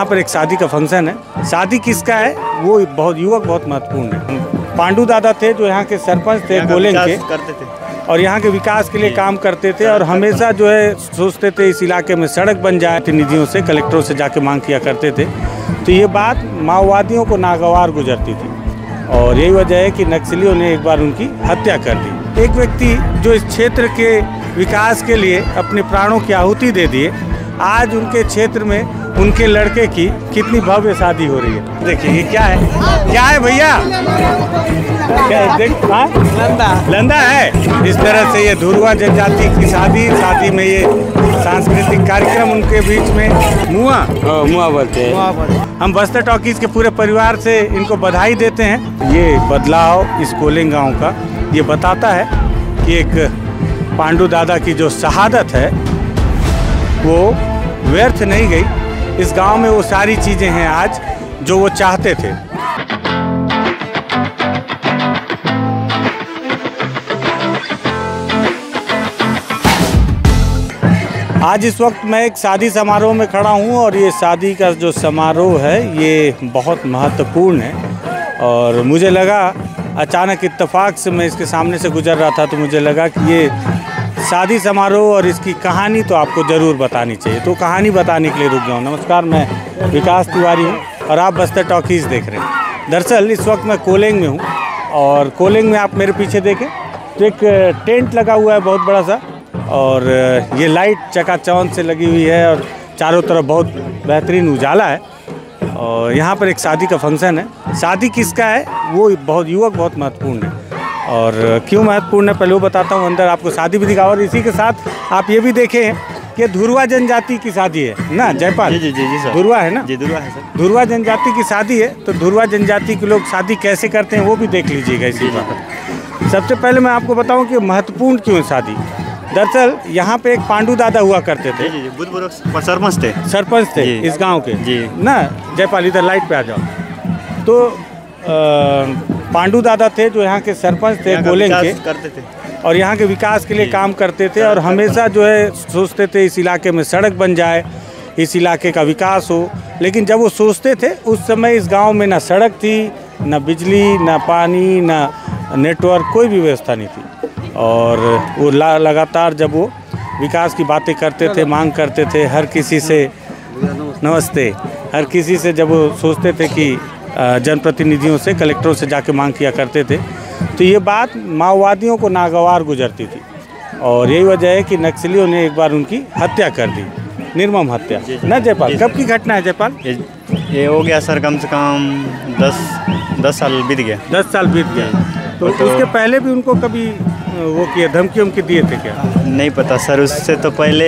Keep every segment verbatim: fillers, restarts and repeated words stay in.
यहाँ पर एक शादी का फंक्शन है। शादी किसका है वो बहुत युवक बहुत महत्वपूर्ण है। पांडू दादा थे जो यहाँ के सरपंच थे कोलेंग के, करते थे और यहाँ के विकास के लिए काम करते थे और हमेशा जो है सोचते थे इस इलाके में सड़क बन जाए। प्रतिनिधियों से, कलेक्टरों से जाके मांग किया करते थे। तो ये बात माओवादियों को नागवार गुजरती थी और यही वजह है कि नक्सलियों ने एक बार उनकी हत्या कर दी। एक व्यक्ति जो इस क्षेत्र के विकास के लिए अपने प्राणों की आहुति दे दिए, आज उनके क्षेत्र में उनके लड़के की कितनी भव्य शादी हो रही है। देखिए ये क्या है, क्या है भैया, क्या देख, लंदा लंदा है। इस तरह से ये धुरवा जनजाति की शादी, शादी में ये सांस्कृतिक कार्यक्रम, उनके बीच में मुआ मुआ बोलते हैं। हम बस्तर टॉकीज के पूरे परिवार से इनको बधाई देते हैं। ये बदलाव इस कोलेंग गांव का ये बताता है कि एक पांडू दादा की जो शहादत है वो व्यर्थ नहीं गई। इस गांव में वो सारी चीजें हैं आज जो वो चाहते थे। आज इस वक्त मैं एक शादी समारोह में खड़ा हूं और ये शादी का जो समारोह है ये बहुत महत्वपूर्ण है और मुझे लगा अचानक इत्तेफाक से मैं इसके सामने से गुजर रहा था तो मुझे लगा कि ये शादी समारोह और इसकी कहानी तो आपको ज़रूर बतानी चाहिए। तो कहानी बताने के लिए रुक गया हूँ। नमस्कार, मैं विकास तिवारी हूँ और आप बस्तर टॉकीज़ देख रहे हैं। दरअसल इस वक्त मैं कोलेंग में हूँ और कोलेंग में आप मेरे पीछे देखें तो एक टेंट लगा हुआ है बहुत बड़ा सा और ये लाइट चकाचौंध से लगी हुई है और चारों तरफ बहुत बेहतरीन उजाला है और यहाँ पर एक शादी का फंक्शन है। शादी किसका है वो बहुत युवक बहुत महत्वपूर्ण है और क्यों महत्वपूर्ण है पहले वो बताता हूँ। अंदर आपको शादी भी दिखाऊँ और इसी के साथ आप ये भी देखें कि धुरवा जनजाति की शादी है ना जयपाल। जी जी जी जी सर, धुरवा है ना? जी धुरवा है सर। धुरवा जनजाति की शादी है तो धुरवा जनजाति के लोग शादी कैसे करते हैं वो भी देख लीजिएगा इसी बात। सबसे पहले मैं आपको बताऊँ कि महत्वपूर्ण क्यों है शादी। दरअसल यहाँ पे एक पांडू दादा हुआ करते थे, जी जी भूतपूर्व सरपंच थे सरपंच थे इस गांव के जी ना। जयपाल इधर लाइट पे आ जाओ। तो पांडू दादा थे जो यहाँ के सरपंच थे कोलेंग के, करते थे और यहाँ के विकास के लिए काम करते थे और हमेशा जो है सोचते थे इस इलाके में सड़क बन जाए, इस इलाके का विकास हो। लेकिन जब वो सोचते थे उस समय इस गांव में ना सड़क थी, ना बिजली, ना पानी, ना नेटवर्क, कोई भी व्यवस्था नहीं थी। और वो लगातार जब वो विकास की बातें करते थे, मांग करते थे हर किसी से, नमस्ते, हर किसी से जब वो सोचते थे कि जनप्रतिनिधियों से, कलेक्टरों से जाके मांग किया करते थे तो ये बात माओवादियों को नागवार गुजरती थी और यही वजह है कि नक्सलियों ने एक बार उनकी हत्या कर दी, निर्मम हत्या ना जयपाल। कब की घटना है जयपाल? ये, ये हो गया सर कम से कम दस दस साल बीत गया। दस साल बीत गया तो, तो उसके पहले भी उनको कभी वो किया, धमकी उमकी दिए थे क्या? नहीं पता सर, उससे तो पहले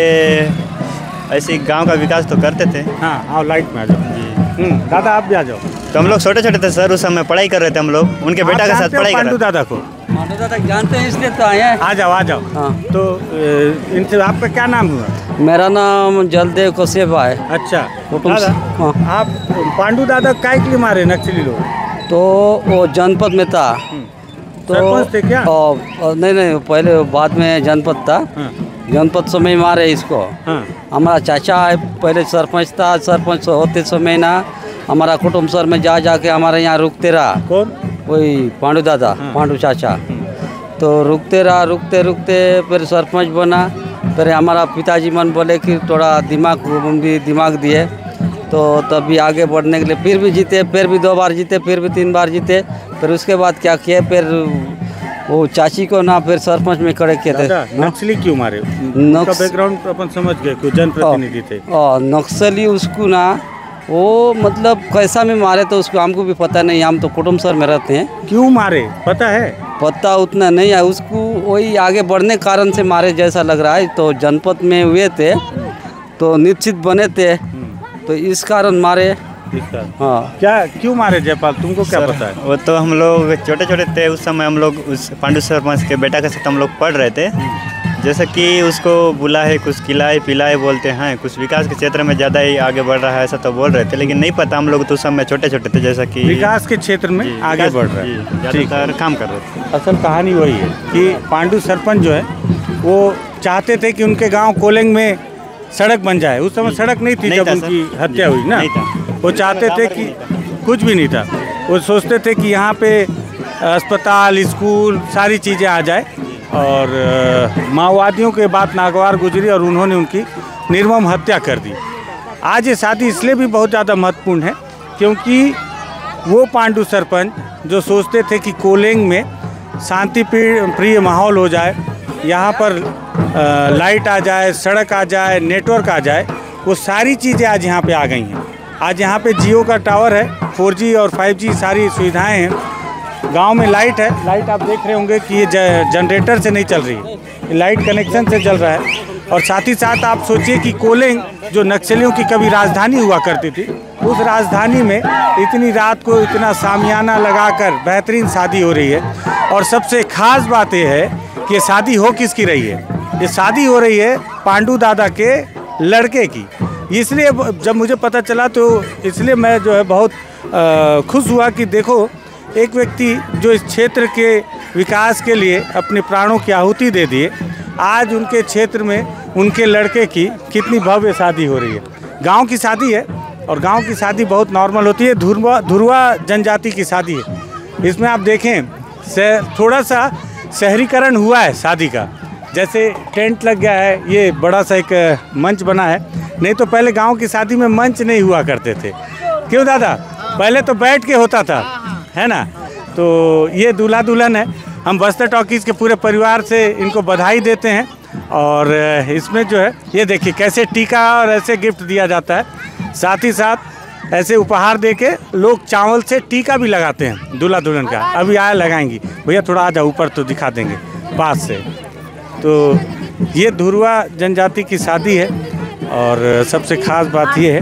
ऐसे गांव का विकास तो करते थे। हाँ आओ लाइट में आ जाओ जी। दादा आप भी आ जाओ। तो हम लोग छोटे छोटे थे सर, उस समय पढ़ाई कर रहे थे हम लोग, उनके बेटा के साथ पढ़ाई कर रहे थे। पांडू दादा को पांडू दादा जानते हैं इसलिए तो आए हैं। आ जाओ आ जाओ। हाँ। तो इनसे आपका क्या नाम हुआ? मेरा नाम जलदेव कौशेबा है। अच्छा दादा, हाँ। आप पांडू दादा काय के लिए मारे नक्सली लोग? तो वो जनपद में था तो सरपंच थे क्या? ओ, ओ, नहीं नहीं पहले बाद में जनपद था। हाँ। जनपद समय मारे इसको। हाँ। हमारा चाचा पहले सरपंच था, सरपंच होते समय ना हमारा कुटुंब सर में जा जाके हमारे यहाँ रुकते रहा। कौन? वही पांडू दादा। हाँ। पांडू चाचा। तो रुकते रहा, रुकते रुकते फिर सरपंच बना। फिर हमारा पिताजी मन बोले कि थोड़ा दिमाग भी दिमाग दिए तो तभी आगे बढ़ने के लिए फिर भी जीते, फिर भी दो बार जीते, फिर भी तीन बार जीते। फिर उसके बाद क्या किए, फिर वो चाची को ना फिर सरपंच में खड़े किए थे। नक्सली क्यों मारे? नक्स... बैकग्राउंड अपन समझ गए, क्यों जनप्रतिनिधि थे। नक्सली उसको ना वो मतलब कैसा में मारे तो उसको हमको भी पता नहीं, हम तो कुटुंब सर में रहते हैं। क्यों मारे पता है? पता उतना नहीं है उसको, वही आगे बढ़ने कारण से मारे जैसा लग रहा है। तो जनपद में हुए थे तो निश्चित बने थे तो इस कारण मारे। हाँ क्या क्यों मारे जयपाल, तुमको क्या पता है? वो तो हम लोग छोटे छोटे थे उस समय, हम लोग उस पांडू सरपंच के बेटा के साथ हम लोग पढ़ रहे थे। जैसे कि उसको बुलाए, कुछ खिलाए पिलाए बोलते हैं, कुछ विकास के क्षेत्र में ज़्यादा ही आगे बढ़ रहा है ऐसा तो बोल रहे थे, लेकिन नहीं पता हम लोग तो उस समय छोटे छोटे थे। जैसा कि विकास के क्षेत्र में आगे बढ़ रहा है, ज़्यादातर काम कर रहे थे। असल कहानी वही है कि पांडू सरपंच जो है वो चाहते थे कि उनके गाँव कोलेंग में सड़क बन जाए। उस समय सड़क नहीं थी जब उनकी हत्या हुई ना, वो चाहते थे कि कुछ भी नहीं था। वो सोचते थे कि यहाँ पे अस्पताल, स्कूल, सारी चीज़ें आ जाए। और माओवादियों के बाद नागवार गुजरी और उन्होंने उनकी निर्मम हत्या कर दी। आज ये शादी इसलिए भी बहुत ज़्यादा महत्वपूर्ण है क्योंकि वो पांडु सरपंच जो सोचते थे कि कोलेंग में शांति प्रिय माहौल हो जाए, यहाँ पर आ, लाइट आ जाए, सड़क आ जाए, नेटवर्क आ जाए, वो सारी चीज़ें आज यहाँ पे आ गई हैं। आज यहाँ पे जियो का टावर है, फोर जी और फाइव जी सारी सुविधाएं हैं। गांव में लाइट है, लाइट आप देख रहे होंगे कि ये जनरेटर से नहीं चल रही है, ये लाइट कनेक्शन से चल रहा है। और साथ ही साथ आप सोचिए कि कोलेंग जो नक्सलियों की कभी राजधानी हुआ करती थी, उस राजधानी में इतनी रात को इतना सामियाना लगाकर बेहतरीन शादी हो रही है। और सबसे खास बात यह है कि ये शादी हो किसकी रही है? ये शादी हो रही है पांडु दादा के लड़के की। इसलिए जब मुझे पता चला तो इसलिए मैं जो है बहुत खुश हुआ कि देखो, एक व्यक्ति जो इस क्षेत्र के विकास के लिए अपने प्राणों की आहुति दे दिए, आज उनके क्षेत्र में उनके लड़के की कितनी भव्य शादी हो रही है। गांव की शादी है और गांव की शादी बहुत नॉर्मल होती है। धुरवा धुरवा जनजाति की शादी है। इसमें आप देखें थोड़ा सा शहरीकरण हुआ है शादी का, जैसे टेंट लग गया है, ये बड़ा सा एक मंच बना है। नहीं तो पहले गांव की शादी में मंच नहीं हुआ करते थे, क्यों दादा? पहले तो बैठ के होता था, है ना। तो ये दूल्हा दुल्हन है। हम बस्तर टॉकीज़ के पूरे परिवार से इनको बधाई देते हैं। और इसमें जो है ये देखिए कैसे टीका और ऐसे गिफ्ट दिया जाता है। साथ ही साथ ऐसे उपहार देके लोग चावल से टीका भी लगाते हैं दूल्हा दुल्हन का। अभी आया लगाएंगी। भैया थोड़ा आ जाओ ऊपर तो दिखा देंगे पास से। तो ये धुरवा जनजाति की शादी है। और सबसे खास बात ये है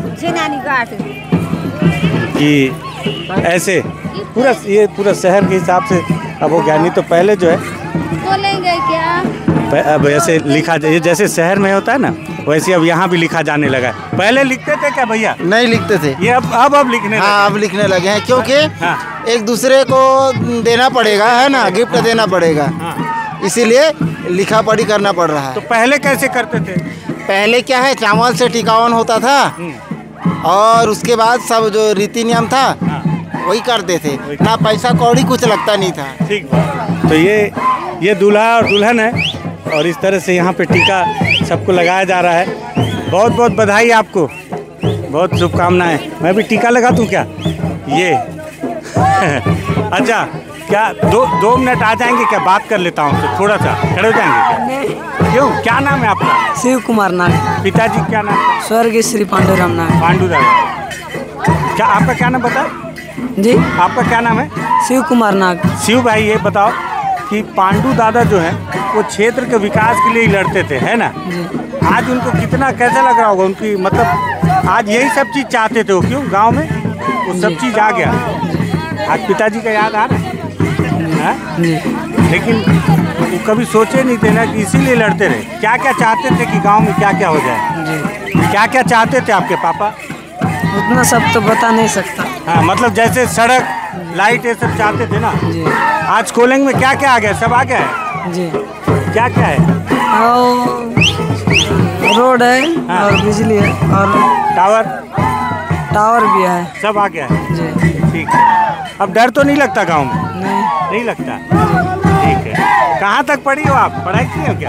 कि ऐसे पूरा ये पूरा शहर के हिसाब से अब हो गया। नहीं तो पहले जो है बोलेंगे क्या, अब ऐसे लिखा जाए, जैसे शहर में होता है ना, वैसे अब यहाँ भी लिखा जाने लगा है। पहले लिखते थे क्या भैया? नहीं लिखते थे, ये अब अब अब लिखने हाँ अब लिखने लगे हैं क्योंकि हाँ। एक दूसरे को देना पड़ेगा, है ना, गिफ्ट देना पड़ेगा, इसीलिए लिखा पढ़ी करना पड़ रहा है। तो पहले कैसे करते थे? पहले क्या है, चावल से टिकावन होता था और उसके बाद सब जो रीति नियम था वही करते थे, ना पैसा कौड़ी कुछ लगता नहीं था। ठीक बात। तो ये ये दूल्हा और दुल्हन है और इस तरह से यहाँ पे टीका सबको लगाया जा रहा है। बहुत बहुत बधाई आपको, बहुत शुभकामनाएं। मैं भी टीका लगा दूँ क्या? ये अच्छा, क्या दो दो मिनट आ जाएंगे क्या? बात कर लेता हूँ तो थोड़ा सा खड़े हो जाएंगे क्या? क्यों, क्या नाम है आपका? शिव कुमार नाग। पिताजी क्या नाम? स्वर्गीय श्री पांडुराम नाग। पांडु दादा। क्या आपका क्या नाम बताओ जी? आपका क्या नाम है? शिव कुमार नाग। शिव भाई, ये बताओ कि पांडु दादा जो है वो क्षेत्र के विकास के लिए ही लड़ते थे, है ना। आज उनको कितना कैसा लग रहा होगा? उनकी मतलब आज यही सब चीज़ चाहते थे वो, क्यों गांव में वो सब चीज़ आ गया। आज पिताजी का याद आ रहा है, लेकिन वो कभी सोचे नहीं थे ना कि इसीलिए लड़ते रहे। क्या क्या चाहते थे कि गांव में क्या क्या हो जाए? क्या क्या चाहते थे आपके पापा? उतना सब तो बता नहीं सकता। हाँ, मतलब जैसे सड़क, लाइट, ये सब चाहते थे ना। जी। आज कोलेंग में क्या क्या आ गया? सब आ गया है जी। क्या क्या है? और रोड है, हाँ। और बिजली है, और टावर टावर भी है। सब आ गया है। जी। ठीक है। अब डर तो नहीं लगता गांव में? नहीं नहीं लगता। ठीक है। कहाँ तक पढ़ी हो आप? पढ़ाई की हो क्या?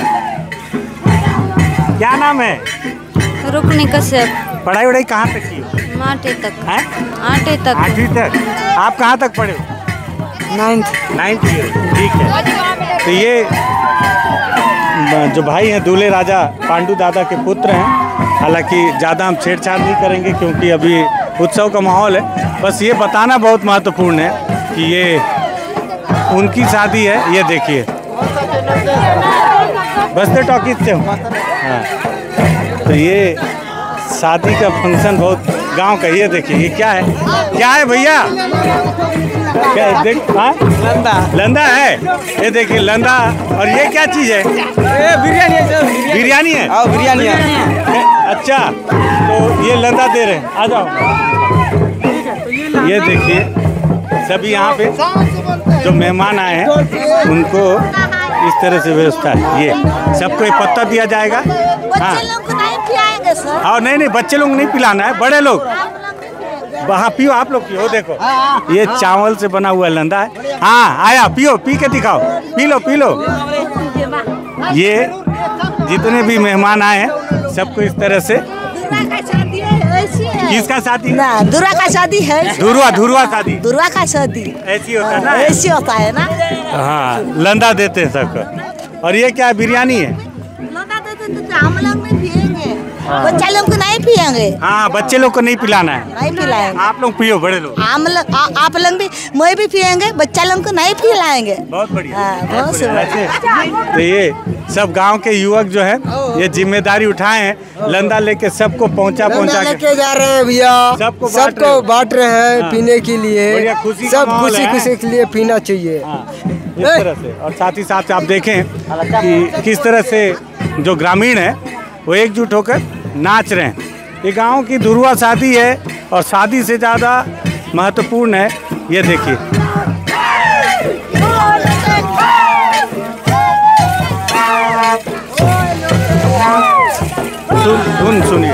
क्या नाम है? रुकने कश्यप। पढ़ाई वढ़ाई कहाँ तक की हो? आठवीं तक। हैं? आठवीं तक। आठवीं तक। आप कहाँ तक पढ़े हो? नाइन्थ। नाइन्थ की हो। ठीक है। तो ये जो भाई हैं दूल्हे राजा पांडु दादा के पुत्र हैं। हालांकि ज़्यादा हम छेड़छाड़ नहीं करेंगे क्योंकि अभी उत्सव का माहौल है। बस ये बताना बहुत महत्वपूर्ण है कि ये उनकी शादी है। ये देखिए बस्तर टॉकीज से हूँ। हाँ, तो ये शादी का फंक्शन बहुत गांव का। ये देखिए ये क्या है? क्या है भैया? क्या है? देख, हाँ? लंदा। लंदा है। ये देखिए लंदा। और ये क्या चीज़ है? बिरयानी है। बिरयानी है। आओ बिरयानी है। अच्छा, तो ये लंदा दे रहे हैं। आ जाओ। ये देखिए सभी यहाँ पे जो मेहमान आए हैं उनको इस तरह से व्यवस्था है। ये सबको एक पत्ता दिया जाएगा। हाँ, और नहीं नहीं बच्चे लोग नहीं पिलाना है, बड़े लोग हाँ पियो, आप लोग पियो। देखो ये चावल से बना हुआ लंदा है। हाँ आया, पियो, पी के दिखाओ, पी लो पी लो। ये जितने भी मेहमान आए हैं सबको इस तरह से। किसका शादी? ना दुर्गा का शादी है। धुरवा धुरवा शादी, दुर्गा का शादी ऐसी होता है ना, ऐसी होता है ना। हाँ लंदा देते हैं सबको। और ये क्या बिरयानी है? लंदा देते तो हम लोग नहीं पिएंगे, बच्चा लोग को नहीं पिएंगे। हाँ बच्चे लोग को नहीं पिलाना है, नहीं पिलाएंगे। आप लोग पियो, बड़े लोग। हम लोग आप लोग भी, मैं भी पिएंगे, बच्चा लोग को नहीं पिलाएंगे। बहुत बढ़िया, हाँ, बहुत बढ़िया। तो ये सब गांव के युवक जो है ये जिम्मेदारी उठाए हैं, लंदा लेके सबको पहुंचा पहुंचा लेके जा रहे हैं भैया, सबको सबको बांट रहे हैं हाँ। पीने के लिए। बढ़िया, खुशी का सब माहौल खुशी है। खुशी के लिए पीना चाहिए। हाँ, इस तरह से। और साथ ही साथ आप देखें कि किस तरह से जो ग्रामीण है वो एकजुट होकर नाच रहे हैं। ये गांव की धुरवा शादी है और शादी से ज़्यादा महत्वपूर्ण है, ये देखिए। सुन धुन सुनिए।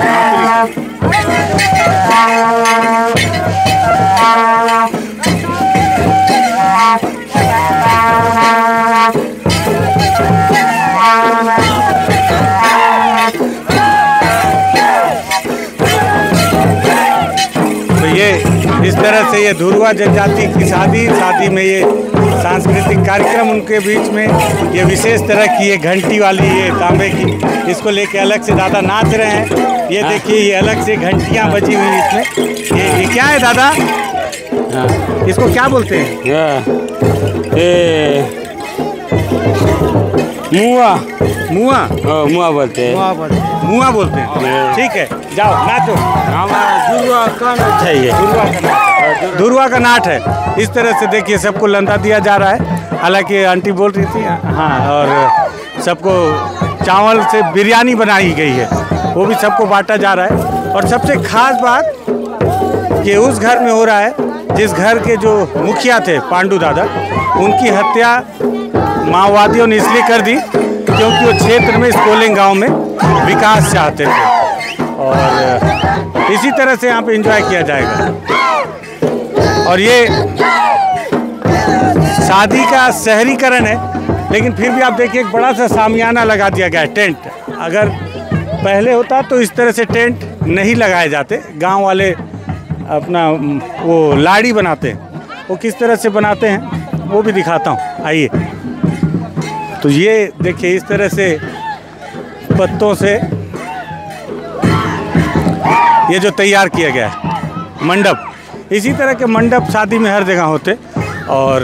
तो ये इस तरह से ये धुरवा जनजाति की शादी शादी में ये सांस्कृतिक कार्यक्रम उनके बीच में, ये विशेष तरह की ये घंटी वाली ये तांबे की, इसको लेके अलग से दादा नाच रहे हैं। ये देखिए ये अलग से घंटियां बजी हुई इसमें। ये, ये क्या है दादा? हाँ। इसको क्या बोलते हैं? ये मुआ मुआ मुआ बोलते हैं। मुआ बोलते हैं। ठीक है, जाओ नाचो। धुरवा का नाच है ये, धुरवा का नाट, धुरवा का नाट है। इस तरह से देखिए सबको लंदा दिया जा रहा है। हालांकि आंटी बोल रही थी हाँ, और सबको चावल से बिरयानी बनाई गई है, वो भी सबको बांटा जा रहा है। और सबसे खास बात कि उस घर में हो रहा है जिस घर के जो मुखिया थे पांडू दादा, उनकी हत्या माओवादियों ने इसलिए कर दी क्योंकि वो क्षेत्र में इस कोलिंग गांव में विकास चाहते थे। और इसी तरह से यहाँ पे एंजॉय किया जाएगा। और ये शादी का शहरीकरण है, लेकिन फिर भी आप देखिए एक बड़ा सा सामियाना लगा दिया गया है, टेंट। अगर पहले होता तो इस तरह से टेंट नहीं लगाए जाते। गांव वाले अपना वो लाड़ी बनाते हैं, वो किस तरह से बनाते हैं वो भी दिखाता हूँ, आइए। तो ये देखिए इस तरह से पत्तों से ये जो तैयार किया गया है मंडप, इसी तरह के मंडप शादी में हर जगह होते। और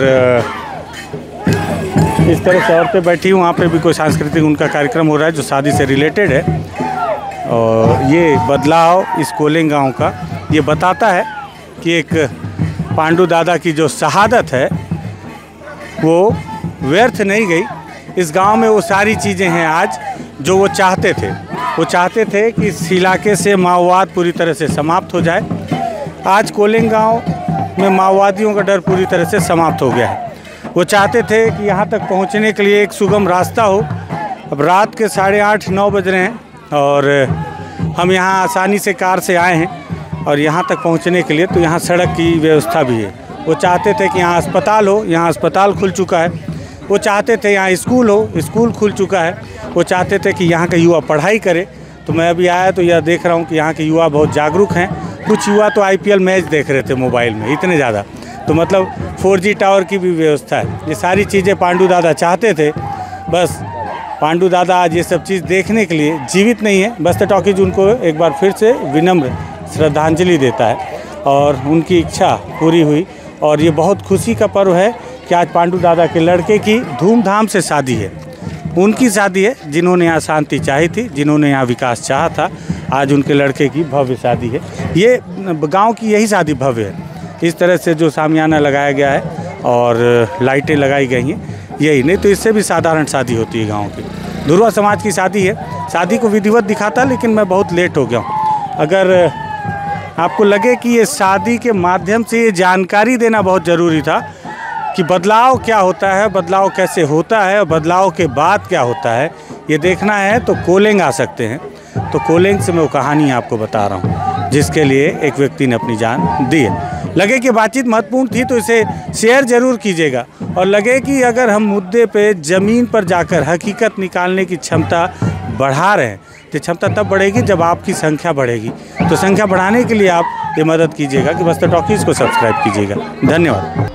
इस तरह से औरतें बैठी हूँ, वहाँ पे भी कोई सांस्कृतिक उनका कार्यक्रम हो रहा है जो शादी से रिलेटेड है। और ये बदलाव इस कोलिंग गांव का ये बताता है कि एक पांडू दादा की जो शहादत है वो व्यर्थ नहीं गई। इस गांव में वो सारी चीज़ें हैं आज जो वो चाहते थे। वो चाहते थे कि इस इलाके से माओवाद पूरी तरह से समाप्त हो जाए। आज कोलिंग गांव में माओवादियों का डर पूरी तरह से समाप्त हो गया है। वो चाहते थे कि यहाँ तक पहुँचने के लिए एक सुगम रास्ता हो। अब रात के साढ़े आठ नौ बज रहे हैं और हम यहाँ आसानी से कार से आए हैं और यहाँ तक पहुँचने के लिए तो यहाँ सड़क की व्यवस्था भी है। वो चाहते थे कि यहाँ अस्पताल हो, यहाँ अस्पताल खुल चुका है। वो चाहते थे यहाँ स्कूल हो, स्कूल खुल चुका है। वो चाहते थे कि यहाँ का युवा पढ़ाई करे। तो मैं अभी आया तो यह देख रहा हूँ कि यहाँ के युवा बहुत जागरूक हैं। कुछ युवा तो आईपीएल मैच देख रहे थे मोबाइल में, इतने ज़्यादा। तो मतलब फोर जी टावर की भी व्यवस्था है। ये सारी चीज़ें पांडू दादा चाहते थे। बस पांडू दादा आज ये सब चीज़ देखने के लिए जीवित नहीं है। बस्तर टॉकीज उनको एक बार फिर से विनम्र श्रद्धांजलि देता है और उनकी इच्छा पूरी हुई। और ये बहुत खुशी का पर्व है कि आज पांडू दादा के लड़के की धूमधाम से शादी है। उनकी शादी है जिन्होंने यहाँ शांति चाही थी, जिन्होंने यहाँ विकास चाहा था। आज उनके लड़के की भव्य शादी है। ये गांव की यही शादी भव्य है। इस तरह से जो सामियाना लगाया गया है और लाइटें लगाई गई हैं, यही नहीं तो इससे भी साधारण शादी होती है गाँव की। धुरवा समाज की शादी है। शादी को विधिवत दिखाता, लेकिन मैं बहुत लेट हो गया हूँ। अगर आपको लगे कि ये शादी के माध्यम से ये जानकारी देना बहुत ज़रूरी था कि बदलाव क्या होता है, बदलाव कैसे होता है और बदलाव के बाद क्या होता है, ये देखना है तो कोलिंग आ सकते हैं। तो कोलिंग से मैं वो कहानी आपको बता रहा हूँ। जिसके लिए एक व्यक्ति ने अपनी जान दी है। लगे कि बातचीत महत्वपूर्ण थी तो इसे शेयर ज़रूर कीजिएगा, और लगे कि अगर हम मुद्दे पे ज़मीन पर जाकर हकीकत निकालने की क्षमता बढ़ा रहे हैं तो क्षमता तब बढ़ेगी जब आपकी संख्या बढ़ेगी। तो संख्या बढ़ाने के लिए आप ये मदद कीजिएगा कि बस्तर टॉकीज़ को सब्सक्राइब कीजिएगा। धन्यवाद।